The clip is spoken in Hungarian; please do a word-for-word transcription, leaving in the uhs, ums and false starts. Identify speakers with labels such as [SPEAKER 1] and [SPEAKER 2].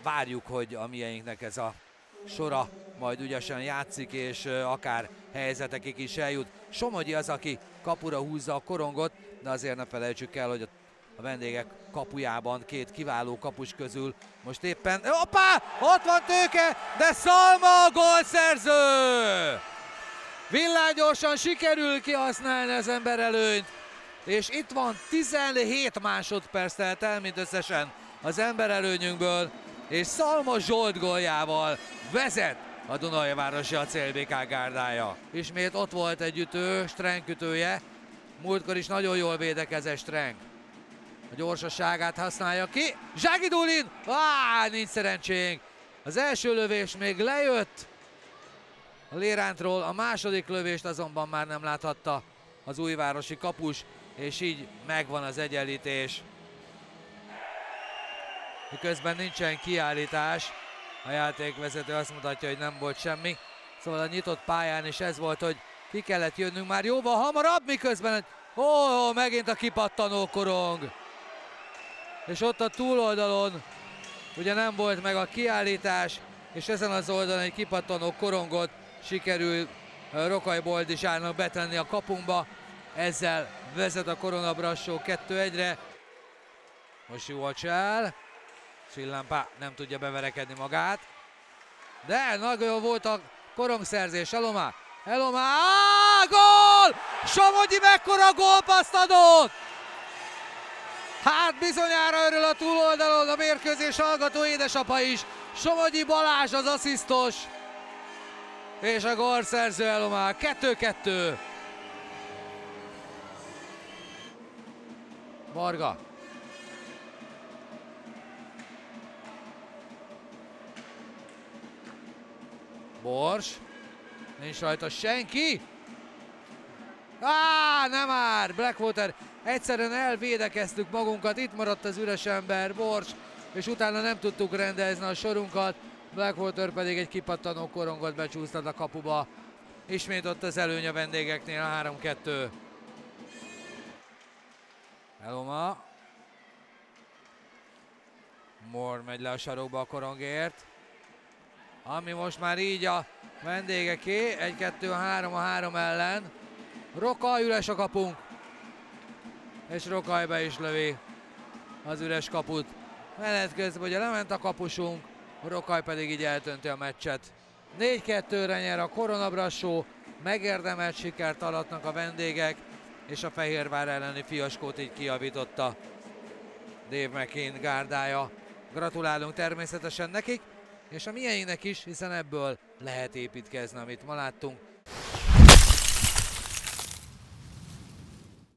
[SPEAKER 1] várjuk, hogy a mieinknek ez a sora majd ügyesen játszik, és akár helyzetekig is eljut. Somogyi az, aki kapura húzza a korongot, de azért ne felejtsük el, hogy a vendégek kapujában két kiváló kapus közül most éppen... Hoppá! Ott van Tőke, de Szalma a gólszerző! Villámgyorsan sikerül kihasználni az emberelőnyt, és itt van tizenhét másodperc telt el mindösszesen az emberelőnyünkből, és Szalma Zsolt góljával vezet a Dunaújvárosi Acél bé ká gárdája. Ismét ott volt egy ütő, Streng ütője, múltkor is nagyon jól védekezett Streng. A gyorsaságát használja ki, Zságidulin, áh, nincs szerencsénk. Az első lövés még lejött a Lérántról, a második lövést azonban már nem láthatta az újvárosi kapus, és így megvan az egyenlítés. Miközben nincsen kiállítás, a játékvezető azt mutatja, hogy nem volt semmi. Szóval a nyitott pályán is ez volt, hogy ki kellett jönnünk már jóval hamarabb, miközben ó, ó, megint a kipattanó korong. És ott a túloldalon ugye nem volt meg a kiállítás, és ezen az oldalon egy kipattanó korongot sikerül Rokaj Boldizsárnak betenni a kapunkba. Ezzel vezet a Korona Brassó kettő egyre. Most jó a csel. Csillámpá nem tudja beverekedni magát. De nagyon volt a korongszerzés. Elomá, Elomá, gól! Somogyi mekkora gólpaszt adott! Hát bizonyára örül a túloldalon a mérkőzés hallgató édesapa is. Somogyi Balázs az asszisztos. És a gólszerző Elomá, kettő kettő. Varga. Bors. Nincs rajta senki. Á, nem már! Blackwater, egyszerűen elvédekeztük magunkat, itt maradt az üres ember, Bors, és utána nem tudtuk rendezni a sorunkat. Blackwater pedig egy kipattanó korongot becsúsztat a kapuba. Ismét ott az előny a vendégeknél, a három kettő. Eloma. Moore megy le a sarokba a korongért. Ami most már így a vendégeké. egy kettő három a három ellen. Rokaj, üres a kapunk. És Rokaj be is lövi az üres kaput. Menet közben ugye lement a kapusunk, Rokaj pedig így eltönti a meccset. négy kettőre nyer a Korona Brassó, megérdemelt sikert aratnak a vendégek, és a Fehérvár elleni fiaskót így kijavította Dave McKean gárdája. Gratulálunk természetesen nekik, és a mieinknek is, hiszen ebből lehet építkezni, amit ma láttunk.